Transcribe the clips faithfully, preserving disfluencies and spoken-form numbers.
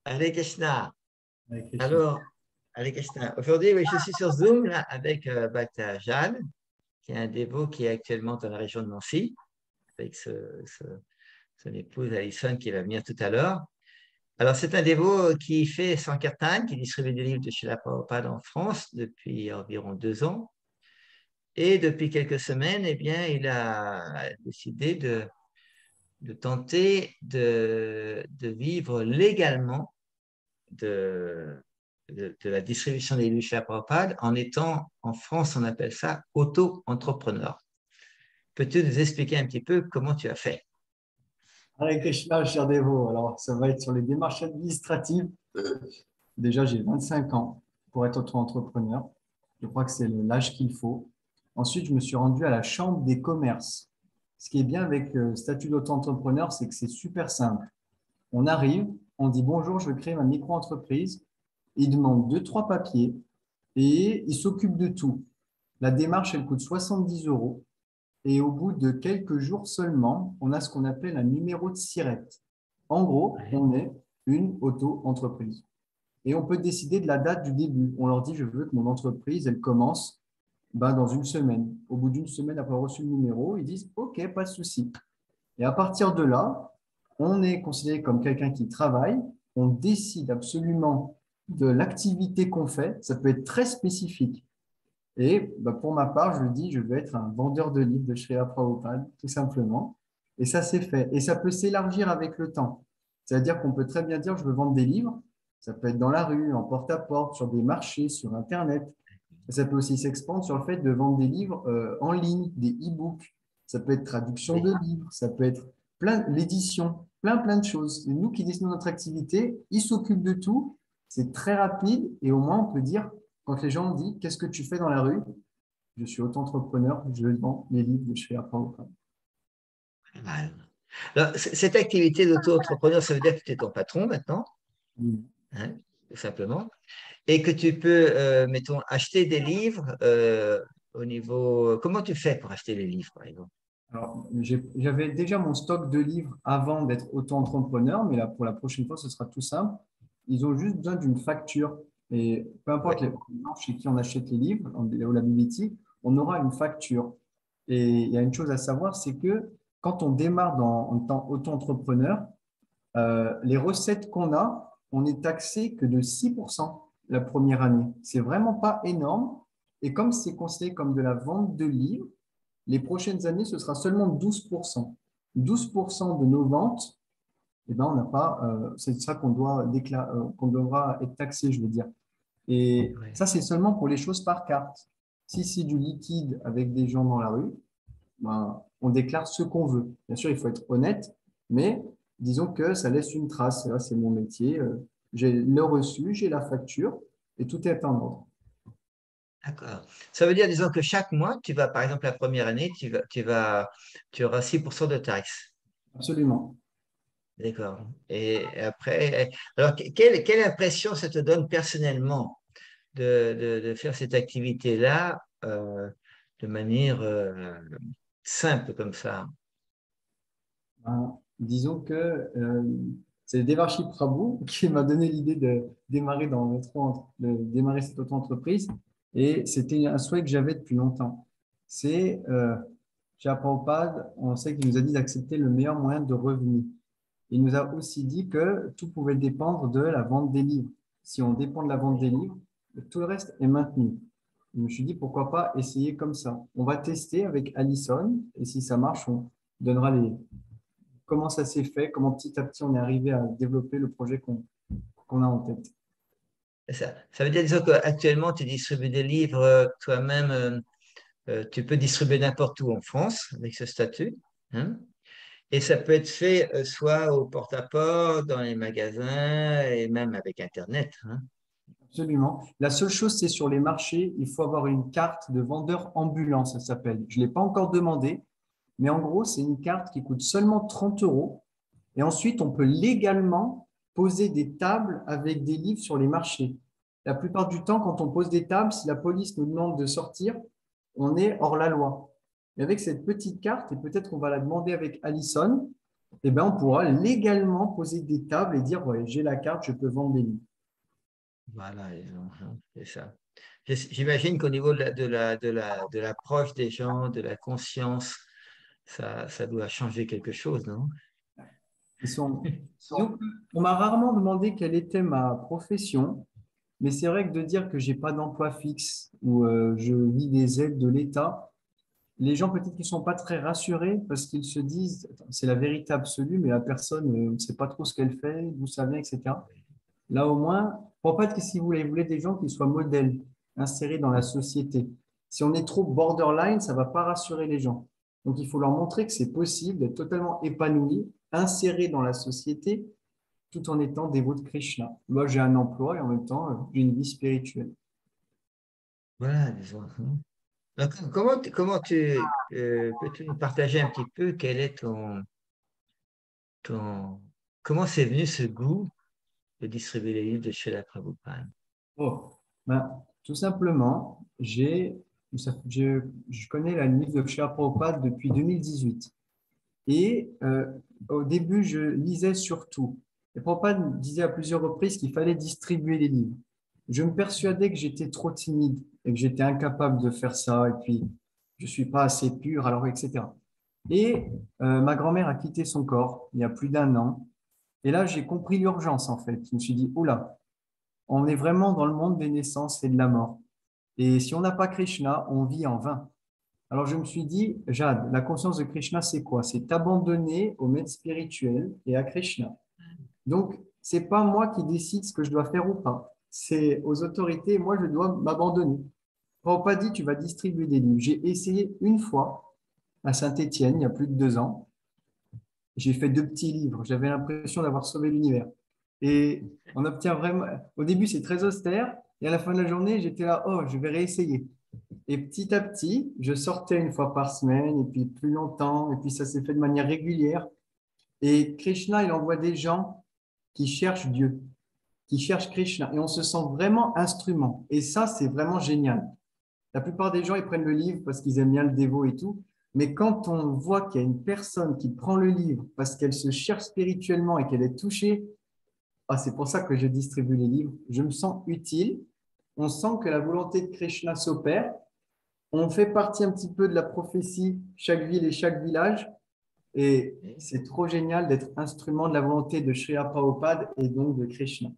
Hare Krishna. Hare Krishna. Alors, Hare Krishna. Aujourd'hui, oui, je suis sur Zoom là, avec euh, Bhakta Jal, qui est un dévot qui est actuellement dans la région de Nancy, avec ce, ce- son épouse Alison qui va venir tout à l'heure. Alors, c'est un dévot qui fait Sankirtan, qui distribue des livres de Srila Prabhupada en France depuis environ deux ans. Et depuis quelques semaines, eh bien, il a décidé de, de tenter de, de vivre légalement de, de, de la distribution des livres chez Prabhupada en étant, en France, on appelle ça auto-entrepreneur. Peux-tu nous expliquer un petit peu comment tu as fait? Hare Krishna, cher dévot. Alors, ça va être sur les démarches administratives. Déjà, j'ai vingt-cinq ans pour être auto-entrepreneur. Je crois que c'est l'âge qu'il faut. Ensuite, je me suis rendu à la Chambre des commerces. Ce qui est bien avec le statut d'auto-entrepreneur, c'est que c'est super simple. On arrive, on dit bonjour, je veux créer ma micro-entreprise. Il demande deux, trois papiers et il s'occupe de tout. La démarche, elle coûte soixante-dix euros. Et au bout de quelques jours seulement, on a ce qu'on appelle un numéro de SIRET. En gros, on est une auto-entreprise. Et on peut décider de la date du début. On leur dit, je veux que mon entreprise, elle commence ben, dans une semaine. Au bout d'une semaine après avoir reçu le numéro, ils disent, OK, pas de souci. Et à partir de là, on est considéré comme quelqu'un qui travaille. On décide absolument de l'activité qu'on fait. Ça peut être très spécifique. Et bah, pour ma part, je dis, je veux être un vendeur de livres de Srila Prabhupada, tout simplement. Et ça, c'est fait. Et ça peut s'élargir avec le temps. C'est-à-dire qu'on peut très bien dire, je veux vendre des livres. Ça peut être dans la rue, en porte-à-porte, sur des marchés, sur Internet. Ça peut aussi s'expandre sur le fait de vendre des livres euh, en ligne, des e-books. Ça peut être traduction de livres, ça peut être plein l'édition, plein, plein de choses. Et nous qui décidons notre activité, ils s'occupent de tout. C'est très rapide et au moins on peut dire, quand les gens disent qu'est-ce que tu fais dans la rue? Je suis auto-entrepreneur, je vends les livres de chez Prabhupada. Alors, cette activité d'auto-entrepreneur, ça veut dire que tu es ton patron maintenant, Oui. hein, tout simplement, et que tu peux, euh, mettons, acheter des livres euh, au niveau… Comment tu fais pour acheter les livres, par exemple? Alors, j'avais déjà mon stock de livres avant d'être auto-entrepreneur, mais là, pour la prochaine fois, ce sera tout simple. Ils ont juste besoin d'une facture. Et peu importe Ouais. les gens chez qui on achète les livres, ou la bibliothèque, on aura une facture. Et il y a une chose à savoir, c'est que quand on démarre dans, en tant qu'auto-entrepreneur, euh, les recettes qu'on a, on est taxé que de six pour cent la première année. C'est vraiment pas énorme. Et comme c'est considéré comme de la vente de livres, les prochaines années, ce sera seulement douze pour cent. douze pour cent de nos ventes, eh ben, on n'a pas, euh, c'est ça qu'on doit déclarer, euh, qu'on devra être taxé, je veux dire. Et Ouais. ça, c'est seulement pour les choses par carte. Si c'est du liquide avec des gens dans la rue, ben, on déclare ce qu'on veut. Bien sûr, il faut être honnête, mais disons que ça laisse une trace. Là, c'est mon métier. euh, J'ai le reçu, j'ai la facture et tout est en ordre. D'accord. Ça veut dire, disons que chaque mois, tu vas, par exemple, la première année, tu vas, tu vas, tu auras six pour cent de taxes. Absolument. D'accord. Et après, alors, que- quelle, quelle impression ça te donne personnellement de, de- de faire cette activité-là euh, de manière euh, simple comme ça? Ben, disons que euh, c'est Devarshi Prabhu qui m'a donné l'idée de démarrer dans notre, de démarrer cette auto-entreprise et c'était un souhait que j'avais depuis longtemps. C'est euh, chez Prabhupada, on sait qu'il nous a dit d'accepter le meilleur moyen de revenu. Il nous a aussi dit que tout pouvait dépendre de la vente des livres. Si on dépend de la vente des livres, tout le reste est maintenu. Je me suis dit pourquoi pas essayer comme ça. On va tester avec Allison et si ça marche, on donnera les, comment ça s'est fait, comment petit à petit on est arrivé à développer le projet qu'on qu'on a en tête. Ça, ça veut dire, disons qu'actuellement, tu distribues des livres euh, toi-même, euh, euh, tu peux distribuer n'importe où en France avec ce statut, hein. Et ça peut être fait euh, soit au porte-à-porte, dans les magasins et même avec Internet, hein. Absolument. La seule chose, c'est sur les marchés, il faut avoir une carte de vendeur ambulant, ça s'appelle. Je ne l'ai pas encore demandé, mais en gros, c'est une carte qui coûte seulement trente euros. Et ensuite, on peut légalement poser des tables avec des livres sur les marchés. La plupart du temps, quand on pose des tables, si la police nous demande de sortir, on est hors la loi. Et avec cette petite carte, et peut-être qu'on va la demander avec Allison, eh ben, on pourra légalement poser des tables et dire, ouais, j'ai la carte, je peux vendre des livres. Voilà, c'est ça. J'imagine qu'au niveau de la, de la, de la, de l'approche des gens, de la conscience, ça, ça doit changer quelque chose, non? Ils sont... Disons que on m'a rarement demandé quelle était ma profession, mais c'est vrai que de dire que j'ai pas d'emploi fixe ou euh, je vis des aides de l'État, les gens peut-être qu'ils sont pas très rassurés parce qu'ils se disent, attends, c'est la vérité absolue, mais la personne euh, ne sait pas trop ce qu'elle fait, d'où ça vient, et cetera. Là, au moins, pour pas être que si vous voulez, vous voulez des gens qui soient modèles, insérés dans la société. Si on est trop borderline, ça va pas rassurer les gens. Donc, il faut leur montrer que c'est possible d'être totalement épanoui, inséré dans la société, tout en étant dévot de Krishna. Moi, j'ai un emploi et en même temps, euh, j'ai une vie spirituelle. Voilà, disons. Hein. Donc, comment, tu- comment tu euh, peux-tu nous partager un petit peu quel est ton, ton comment c'est venu ce goût de distribuer les livres de chez la Prabhupada? Oh, ben, tout simplement, j'ai, ça- je, je connais la livre de Srila Prabhupada depuis deux mille dix-huit. Et euh, au début, je lisais surtout. Et Prabhupada me disait à plusieurs reprises qu'il fallait distribuer les livres. Je me persuadais que j'étais trop timide et que j'étais incapable de faire ça. Et puis, je ne suis pas assez pur, alors, et cetera. Et euh, ma grand-mère a quitté son corps il y a plus d'un an. Et là, j'ai compris l'urgence, en fait. Je me suis dit, oula, on est vraiment dans le monde des naissances et de la mort. Et si on n'a pas Krishna, on vit en vain. Alors je me suis dit, Jade, la conscience de Krishna, c'est quoi? C'est t'abandonner au maître spirituel et à Krishna. Donc, c'est pas moi qui décide ce que je dois faire ou pas. C'est aux autorités, moi, je dois m'abandonner. Prabhupada dit, tu vas distribuer des livres. J'ai essayé une fois à Saint-Étienne, il y a plus de deux ans. J'ai fait deux petits livres. J'avais l'impression d'avoir sauvé l'univers. Et on obtient vraiment. Au début, c'est très austère. Et à la fin de la journée, j'étais là, oh, je vais réessayer. Et petit à petit, je sortais une fois par semaine, et puis plus longtemps, et puis ça s'est fait de manière régulière. Et Krishna, il envoie des gens qui cherchent Dieu, qui cherchent Krishna, et on se sent vraiment instrument. Et ça, c'est vraiment génial. La plupart des gens, ils prennent le livre parce qu'ils aiment bien le dévot et tout. Mais quand on voit qu'il y a une personne qui prend le livre parce qu'elle se cherche spirituellement et qu'elle est touchée, ah, c'est pour ça que je distribue les livres. Je me sens utile. On sent que la volonté de Krishna s'opère. On fait partie un petit peu de la prophétie, chaque ville et chaque village. Et c'est trop génial d'être instrument de la volonté de Srila Prabhupada et donc de Krishna.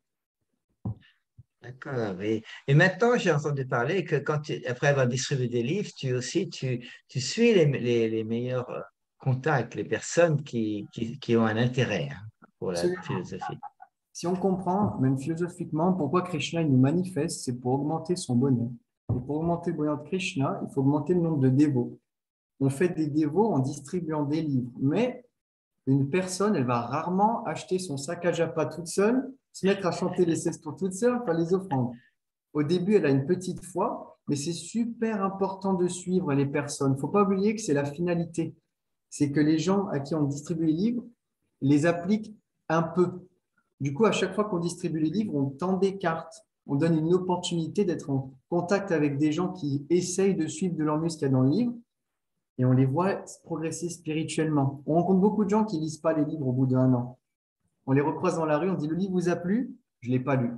D'accord. Et, et maintenant, j'ai entendu parler que quand tu, après avoir distribué des livres, tu aussi tu, tu suis les, les, les meilleurs euh, contacts, les personnes qui, qui, qui ont un intérêt hein, pour la Absolument. philosophie. Si on comprend, même philosophiquement, pourquoi Krishna il nous manifeste, c'est pour augmenter son bonheur. Et pour augmenter le bonheur de Krishna, il faut augmenter le nombre de dévots. On fait des dévots en distribuant des livres. Mais une personne, elle va rarement acheter son sac à japa toute seule, se mettre à chanter les seize tours toute seule, faire les offrandes. Au début, elle a une petite foi, mais c'est super important de suivre les personnes. Il ne faut pas oublier que c'est la finalité. C'est que les gens à qui on distribue les livres les appliquent un peu. Du coup, à chaque fois qu'on distribue les livres, on tend des cartes. On donne une opportunité d'être en contact avec des gens qui essayent de suivre de leur mieux ce qu'il y a dans le livre et on les voit progresser spirituellement. On rencontre beaucoup de gens qui ne lisent pas les livres au bout d'un an. On les recroise dans la rue, on dit le livre vous a plu? Je ne l'ai pas lu.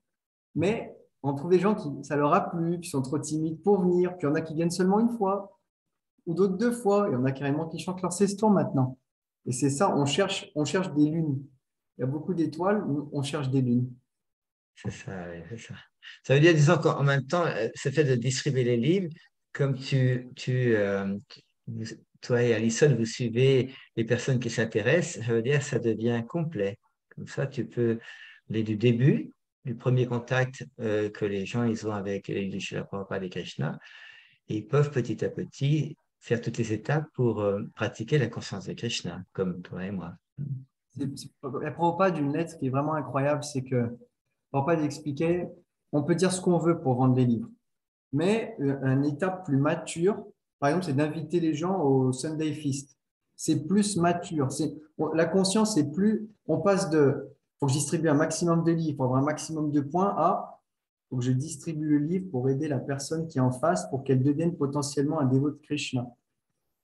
Mais on trouve des gens qui ça leur a plu, qui sont trop timides pour venir, puis il y en a qui viennent seulement une fois, ou d'autres deux fois, il y en a carrément qui chantent leur seize tours maintenant. Et c'est ça, on cherche, on cherche des lunes. Il y a beaucoup d'étoiles, on cherche des lunes. C'est ça, oui, c'est ça. Ça veut dire, disons qu'en en même temps, euh, ce fait de distribuer les livres, comme tu, tu, euh, vous- toi et Alison, vous suivez les personnes qui s'intéressent, ça veut dire que ça devient complet. Comme ça, tu peux aller du début, du premier contact euh, que les gens ils ont avec les Srila Prabhupada et Krishna, et ils peuvent petit à petit faire toutes les étapes pour euh, pratiquer la conscience de Krishna, comme toi et moi. C'est, c'est, la Prabhupada d'une lettre qui est vraiment incroyable, c'est que Prabhupada expliquait, on peut dire ce qu'on veut pour vendre des livres, mais euh, une étape plus mature, par exemple, c'est d'inviter les gens au Sunday Feast. C'est plus mature. C'est, on- la conscience, c'est plus, on passe de, faut que je distribue un maximum de livres pour avoir un maximum de points à, faut que je distribue le livre pour aider la personne qui est en face pour qu'elle devienne potentiellement un dévot de Krishna.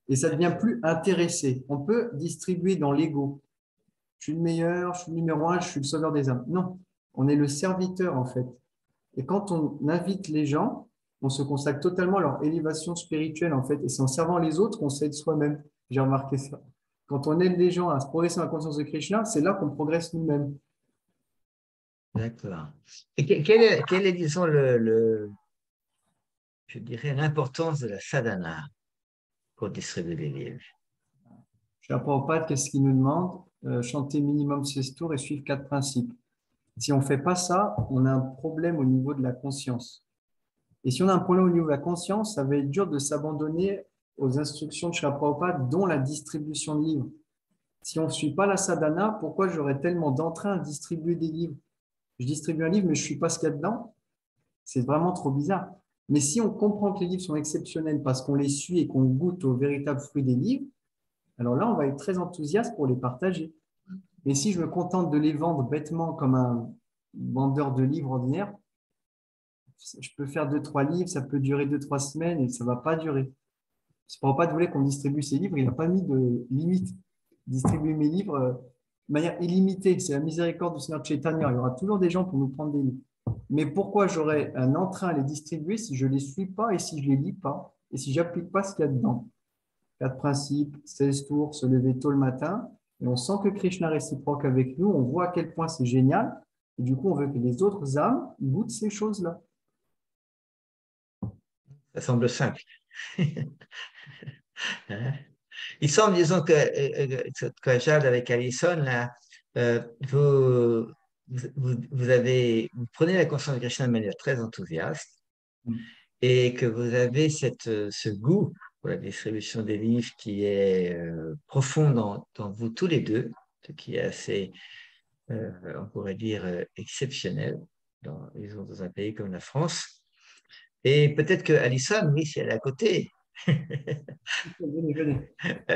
Et ça devient plus intéressé. On peut distribuer dans l'ego. Je suis le meilleur, je suis le numéro un, je suis le sauveur des âmes. Non, on est le serviteur en fait. Et quand on invite les gens, on se consacre totalement à leur élévation spirituelle en fait. Et c'est en servant les autres qu'on s'aide soi-même. J'ai remarqué ça. Quand on aide les gens à se progresser dans la conscience de Krishna, c'est là qu'on progresse nous-mêmes. D'accord. Et que- quelle est, quelle est, disons, le, le, je dirais, l'importance de la sadhana pour distribuer les livres? Je ne pas qu'est-ce qu'il nous demande? Euh, chanter minimum seize tours et suivre quatre principes. Si on ne fait pas ça, on a un problème au niveau de la conscience. Et si on a un problème au niveau de la conscience, ça va être dur de s'abandonner aux instructions de Srila Prabhupada, dont la distribution de livres. Si on ne suit pas la sadhana, pourquoi j'aurais tellement d'entrain à distribuer des livres? Je distribue un livre, mais je ne suis pas ce qu'il y a dedans. C'est vraiment trop bizarre. Mais si on comprend que les livres sont exceptionnels parce qu'on les suit et qu'on goûte aux véritables fruits des livres, alors là, on va être très enthousiaste pour les partager. Mais si je me contente de les vendre bêtement comme un vendeur de livres ordinaire, je peux faire deux, trois livres, ça peut durer deux, trois semaines et ça ne va pas durer. Si Prabhupada voulait qu'on distribue ses livres, il n'a pas mis de limite. Distribuer mes livres euh, de manière illimitée. C'est la miséricorde du Seigneur Chaitanya. Il y aura toujours des gens pour nous prendre des livres. Mais pourquoi j'aurais un entrain à les distribuer si je ne les suis pas et si je ne les lis pas et si je n'applique pas ce qu'il y a dedans? Quatre principes, seize tours, se lever tôt le matin. Et on sent que Krishna est réciproque avec nous. On voit à quel point c'est génial. Et du coup, on veut que les autres âmes goûtent ces choses-là. Ça semble simple. Hein? Il semble, disons, que, euh, euh, que Jade avec Alison, là, euh, vous, vous, vous, avez, vous prenez la conscience de Krishna de manière très enthousiaste et que vous avez cette, ce goût pour la distribution des livres qui est euh, profond dans, dans vous tous les deux, ce qui est assez, euh, on pourrait dire, euh, exceptionnel dans, disons, dans un pays comme la France. Et peut-être que Alison, oui, si elle est à côté, Venez, venez.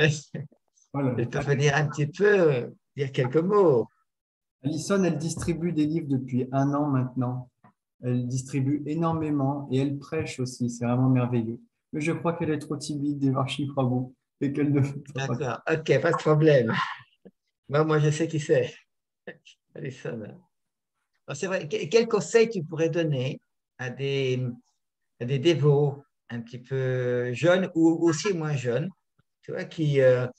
Voilà. elle peut venir un petit peu dire quelques mots. Alison, elle distribue des livres depuis un an maintenant. Elle distribue énormément et elle prêche aussi. C'est vraiment merveilleux. Mais je crois qu'elle est trop timide des Varshi Prabhu et qu'elle ne fait pas. D'accord, ok, pas de problème. Moi, moi, je sais qui c'est. Alison. C'est vrai. Quel conseil tu pourrais donner à des, à des dévots un petit peu jeunes ou aussi moins jeunes, tu vois, qui, euh,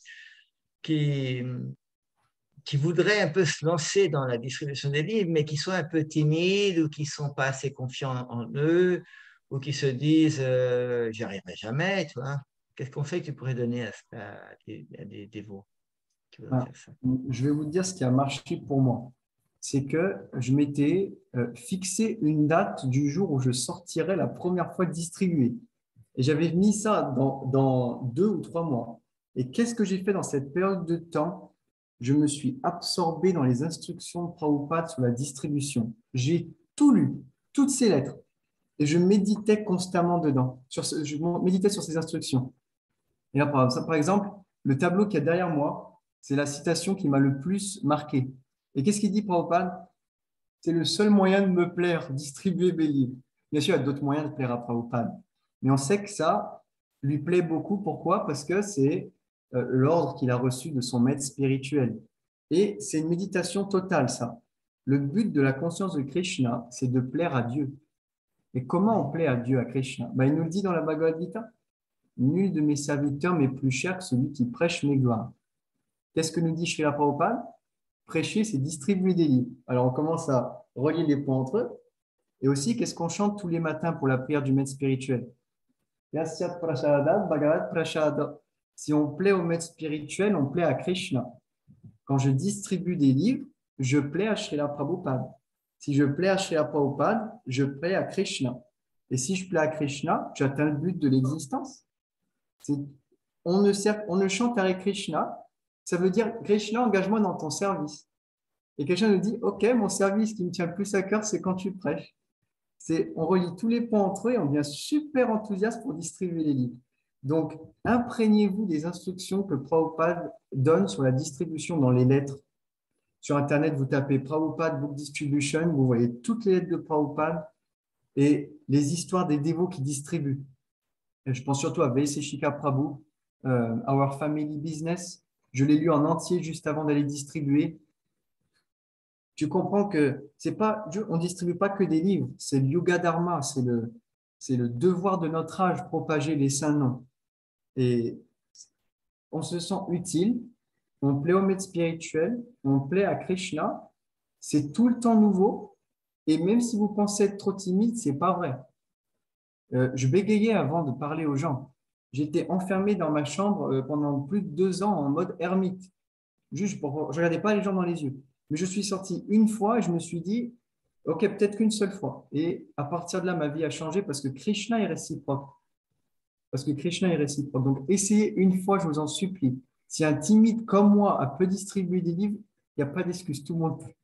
qui, qui voudraient un peu se lancer dans la distribution des livres, mais qui sont un peu timides ou qui ne sont pas assez confiants en eux ou qui se disent euh, j'y arriverai jamais, tu vois. Quel conseil tu pourrais donner à, à, des, à des dévots qui voudraient Ah, faire ça? je vais vous dire ce qui a marché pour moi. C'est que je m'étais euh, fixé une date du jour où je sortirais la première fois distribué. Et j'avais mis ça dans, dans deux ou trois mois. Et qu'est-ce que j'ai fait dans cette période de temps? Je me suis absorbé dans les instructions de Prabhupada sur la distribution. J'ai tout lu, toutes ces lettres. Et je méditais constamment dedans. Sur ce, je méditais sur ces instructions. Et là, par, par exemple, le tableau qui est derrière moi, c'est la citation qui m'a le plus marqué. Et qu'est-ce qu'il dit, Prabhupada? C'est le seul moyen de me plaire, distribuer mes livres. Bien sûr, il y a d'autres moyens de plaire à Prabhupada. Mais on sait que ça lui plaît beaucoup. Pourquoi? Parce que c'est euh, l'ordre qu'il a reçu de son maître spirituel. Et c'est une méditation totale, ça. Le but de la conscience de Krishna, c'est de plaire à Dieu. Et comment on plaît à Dieu, à Krishna? Ben, il nous le dit dans la Bhagavad Gita. Nul de mes serviteurs m'est plus cher que celui qui prêche mes gloires. Qu'est-ce que nous dit Srila Prabhupada? Prêcher, c'est distribuer des livres. Alors, on commence à relier les points entre eux. Et aussi, qu'est-ce qu'on chante tous les matins pour la prière du maître spirituel? Yasyat prasadat bhagavat prasada. Si on plaît au maître spirituel, on plaît à Krishna. Quand je distribue des livres, je plais à Srila Prabhupada. Si je plais à Srila Prabhupada, je plais à Krishna. Et si je plais à Krishna, j'atteins le but de l'existence. On ne, sert, on ne chante Hare Krishna, ça veut dire Krishna, engage-moi dans ton service. Et quelqu'un nous dit, ok, mon service qui me tient le plus à cœur, c'est quand tu prêches. C'est, on relie tous les points entre eux et on devient super enthousiaste pour distribuer les livres. Donc, imprégnez-vous des instructions que Prabhupada donne sur la distribution dans les lettres. Sur Internet, vous tapez Prabhupada Book Distribution, vous voyez toutes les lettres de Prabhupada et les histoires des dévots qui distribuent. Et je pense surtout à Vaiseshika Prabhu, euh, Our Family Business. Je l'ai lu en entier juste avant d'aller distribuer. Tu comprends que c'est pas, on ne distribue pas que des livres, c'est le Yoga Dharma, c'est le, c'est le devoir de notre âge, propager les saints noms. Et on se sent utile, on plaît au maître spirituel, on plaît à Krishna, c'est tout le temps nouveau. Et même si vous pensez être trop timide, c'est pas vrai. Euh, je bégayais avant de parler aux gens. J'étais enfermé dans ma chambre euh, pendant plus de deux ans en mode ermite. Juste pour, je regardais pas les gens dans les yeux. Mais je suis sorti une fois et je me suis dit, OK, peut-être qu'une seule fois. Et à partir de là, ma vie a changé parce que Krishna est réciproque. Parce que Krishna est réciproque. Donc, essayez une fois, je vous en supplie. Si un timide comme moi peut distribuer des livres, il n'y a pas d'excuse, tout le monde peut.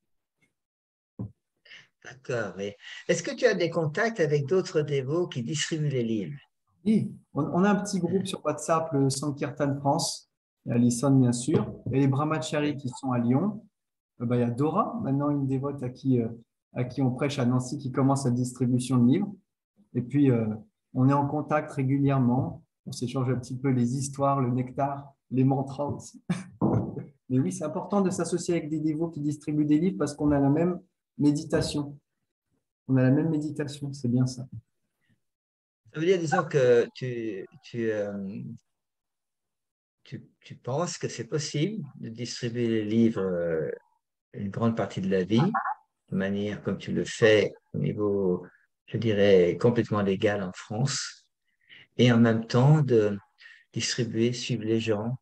D'accord. Et est-ce que tu as des contacts avec d'autres dévots qui distribuent les livres? Oui, on, on a un petit groupe sur WhatsApp, le Sankirtan France. Il y a Alison, bien sûr. Il y a les Brahmacharis qui sont à Lyon. Euh, ben, il y a Dora, maintenant une dévote à qui, euh, à qui on prêche à Nancy, qui commence la distribution de livres. Et puis, euh, on est en contact régulièrement. On s'échange un petit peu les histoires, le nectar, les mantras aussi. Mais oui, c'est important de s'associer avec des dévots qui distribuent des livres parce qu'on a la même méditation. On a la même méditation, c'est bien ça. Ça veut dire, disons que tu, tu, euh, tu, tu penses que c'est possible de distribuer les livres euh, une grande partie de la vie, de manière comme tu le fais au niveau, je dirais, complètement légal en France, et en même temps de distribuer, suivre les gens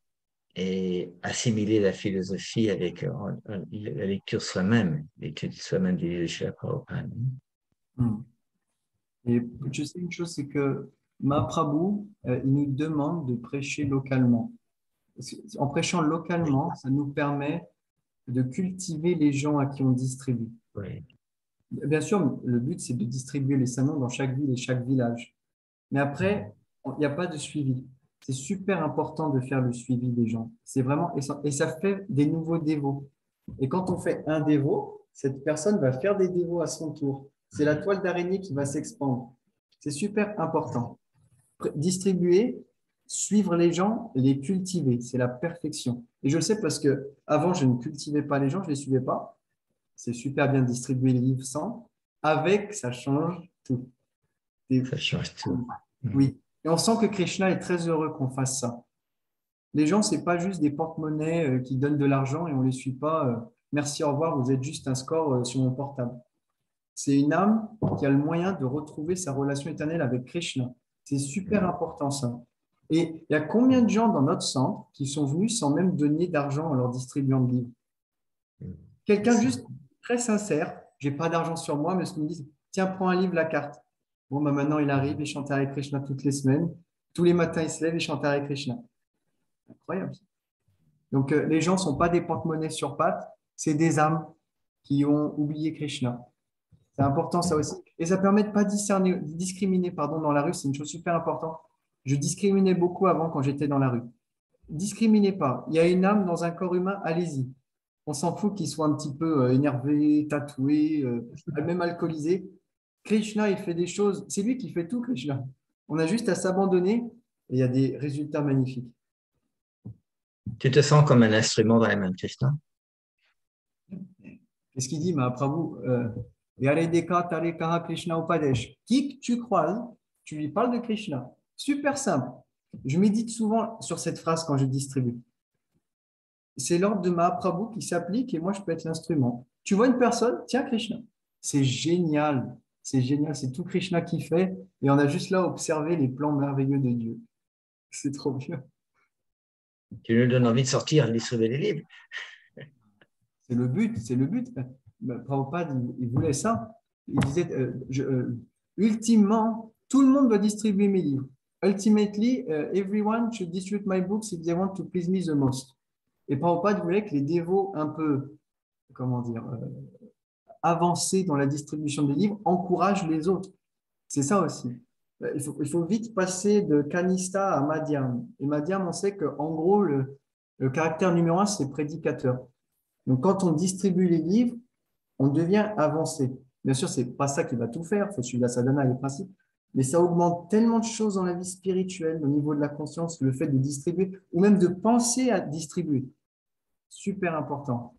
et assimiler la philosophie avec euh, la lecture soi-même, l'étude soi-même du livre de Srila Prabhupada. Hmm. Et je sais une chose, c'est que Mahaprabhu, euh, il nous demande de prêcher localement. Parce que en prêchant Oui, localement, ça nous permet de cultiver les gens à qui on distribue. oui. Bien sûr, le but, c'est de distribuer les salons dans chaque ville et chaque village. Mais après, il n'y a pas de suivi. C'est super important de faire le suivi des gens. C'est vraiment, et ça, et ça fait des nouveaux dévots. Et quand on fait un dévot, cette personne va faire des dévots à son tour. C'est la toile d'araignée qui va s'expandre. C'est super important. Distribuer, suivre les gens, les cultiver, c'est la perfection. Et je le sais parce que avant, je ne cultivais pas les gens, je ne les suivais pas. C'est super bien de distribuer les livres sans. Avec, ça change tout. Et Ça change tout. oui. Et on sent que Krishna est très heureux qu'on fasse ça. Les gens, c'est pas juste des porte-monnaies euh, qui donnent de l'argent et on les suit pas. euh, Merci, au revoir, vous êtes juste un score euh, sur mon portable. C'est une âme qui a le moyen de retrouver sa relation éternelle avec Krishna. C'est super important ça. Et il y a combien de gens dans notre centre qui sont venus sans même donner d'argent en leur distribuant de livres? Quelqu'un juste très sincère, j'ai pas d'argent sur moi, mais ce qu'ils me disent, tiens, prends un livre, la carte. Bon, bah maintenant il arrive, il chante Hare Krishna toutes les semaines. Tous les matins, il se lève et chante Hare Krishna. Incroyable. Donc, euh, les gens ne sont pas des porte-monnaies sur pattes, c'est des âmes qui ont oublié Krishna. C'est important ça aussi. Et ça permet de ne pas discerner, discriminer pardon, dans la rue, c'est une chose super importante. Je discriminais beaucoup avant quand j'étais dans la rue. Discriminez pas. Il y a une âme dans un corps humain, allez-y. On s'en fout qu'il soit un petit peu euh, énervé, tatoué, euh, même alcoolisé. Krishna, il fait des choses. C'est lui qui fait tout, Krishna. On a juste à s'abandonner et il y a des résultats magnifiques. Tu te sens comme un instrument dans les mains de Krishna? Qu'est-ce qu'il dit, Mahaprabhu euh, Yaredeka Tarekaha Krishna Upadesh. Qui que tu croises, tu lui parles de Krishna. Super simple. Je médite souvent sur cette phrase quand je distribue. C'est l'ordre de Mahaprabhu qui s'applique et moi, je peux être l'instrument. Tu vois une personne, tiens Krishna. C'est génial. C'est génial. C'est tout Krishna qui fait et on a juste là observé les plans merveilleux de Dieu. C'est trop bien. Tu nous donnes envie de sortir et distribuer les livres. C'est le but. C'est le but. Prabhupada, il, il voulait ça. Il disait, euh, je, euh, ultimement, tout le monde doit distribuer mes livres. Ultimately, uh, everyone should distribute my books if they want to please me the most. Et Prabhupada voulait que les dévots un peu, comment dire, euh, avancés dans la distribution des livres encouragent les autres. C'est ça aussi. Il faut, il faut vite passer de Kanista à Madhyam. Et Madhyam, on sait qu'en gros, le, le caractère numéro un, c'est prédicateur. Donc, quand on distribue les livres, on devient avancé. Bien sûr, ce n'est pas ça qui va tout faire, il faut suivre la sadhana et les principes, mais ça augmente tellement de choses dans la vie spirituelle, au niveau de la conscience, le fait de distribuer, ou même de penser à distribuer. Super important.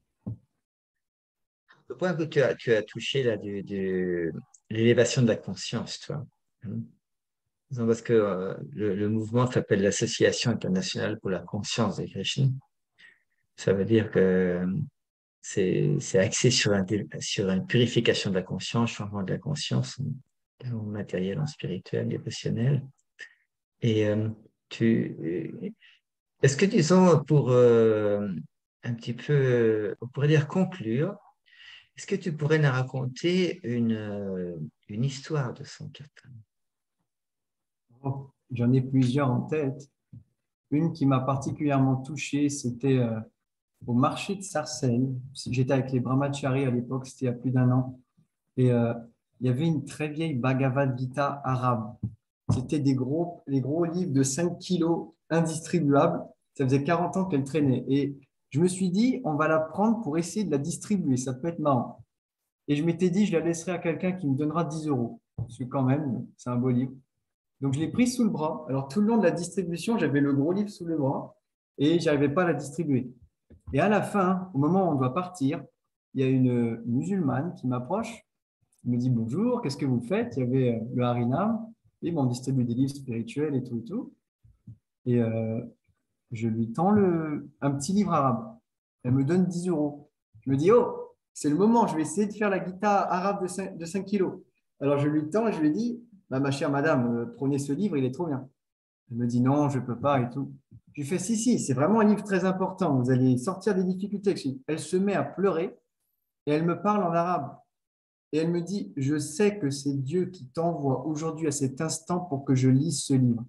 Le point que tu as, tu as touché là, de, de l'élévation de la conscience, toi. Non, parce que euh, le, le mouvement s'appelle l'Association internationale pour la conscience de Krishna. Ça veut dire que c'est c'est axé sur, un, sur une purification de la conscience, changement de la conscience, en matériel, en spirituel, émotionnel. Et euh, tu, est-ce que, disons, pour euh, un petit peu, on pourrait dire conclure, est-ce que tu pourrais nous raconter une, une histoire de Sankirtan? Oh, j'en ai plusieurs en tête. Une qui m'a particulièrement touché, c'était euh, au marché de Sarcelles. J'étais avec les brahmacharis à l'époque, c'était il y a plus d'un an. Et euh, il y avait une très vieille Bhagavad Gita arabe. C'était des gros, les gros livres de cinq kilos indistribuables. Ça faisait quarante ans qu'elle traînait. Et je me suis dit, on va la prendre pour essayer de la distribuer. Ça peut être marrant. Et je m'étais dit, je la laisserai à quelqu'un qui me donnera dix euros. Parce que quand même, c'est un beau livre. Donc, je l'ai pris sous le bras. Alors, tout le long de la distribution, j'avais le gros livre sous le bras et je n'arrivais pas à la distribuer. Et à la fin, au moment où on doit partir, il y a une musulmane qui m'approche. Elle me dit bonjour, qu'est-ce que vous faites? Il y avait le Harinam. Et bon, on distribue des livres spirituels et tout et tout. Et euh, je lui tends le, un petit livre arabe. Elle me donne dix euros. Je me dis, oh, c'est le moment, je vais essayer de faire la guitare arabe de cinq, de cinq kilos. Alors, je lui tends et je lui dis, bah, ma chère madame, euh, prenez ce livre, il est trop bien. Elle me dit, non, je ne peux pas et tout. Je lui fais, si, si, c'est vraiment un livre très important. Vous allez sortir des difficultés. Elle se met à pleurer et elle me parle en arabe. Et elle me dit, je sais que c'est Dieu qui t'envoie aujourd'hui à cet instant pour que je lise ce livre.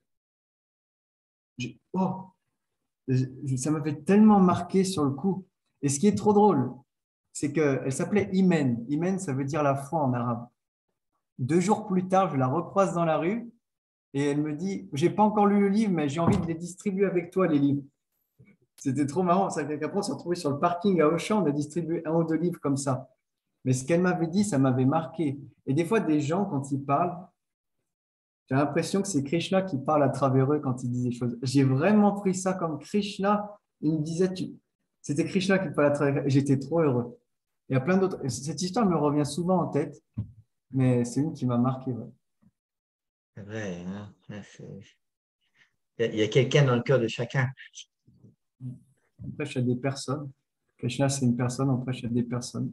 Je, oh, je, ça m'avait tellement marqué sur le coup. Et ce qui est trop drôle, c'est qu'elle s'appelait Imen. Imen, ça veut dire la foi en arabe. Deux jours plus tard, je la recroise dans la rue et elle me dit, j'ai pas encore lu le livre, mais j'ai envie de les distribuer avec toi, les livres. C'était trop marrant. Ça fait qu'après, on s'est retrouvé sur le parking à Auchan, on a distribué un ou deux livres comme ça. Mais ce qu'elle m'avait dit, ça m'avait marqué. Et des fois, des gens, quand ils parlent, j'ai l'impression que c'est Krishna qui parle à travers eux quand ils disent des choses. J'ai vraiment pris ça comme Krishna. Il me disait, tu... c'était Krishna qui parlait à travers eux. J'étais trop heureux. Il y a plein d'autres. Cette histoire me revient souvent en tête, mais c'est une qui m'a marqué. Ouais. C'est vrai, hein? Il y a, a quelqu'un dans le cœur de chacun. On prêche à des personnes. Krishna, c'est une personne, on prêche à des personnes.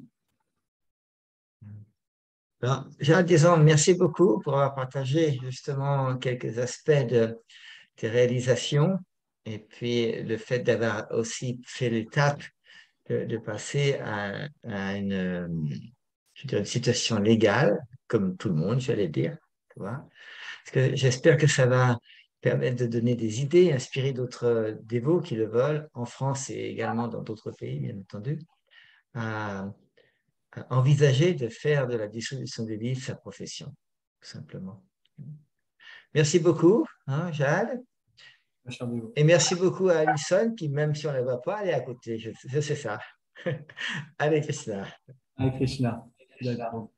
Alors, Gérald, disons, merci beaucoup pour avoir partagé justement quelques aspects de tes réalisations et puis le fait d'avoir aussi fait l'étape de, de passer à, à une, je dirais, une situation légale, comme tout le monde, j'allais dire. Tu vois? Parce que j'espère que ça va permettre de donner des idées, inspirer d'autres dévots qui le veulent, en France et également dans d'autres pays, bien entendu, à, à envisager de faire de la distribution des livres sa profession, tout simplement. Merci beaucoup, hein, Jade. Et merci beaucoup à Alison, qui, même si on ne la voit pas, elle est à côté. Je, je sais ça. Allez, Krishna. Hare Krishna. D'accord.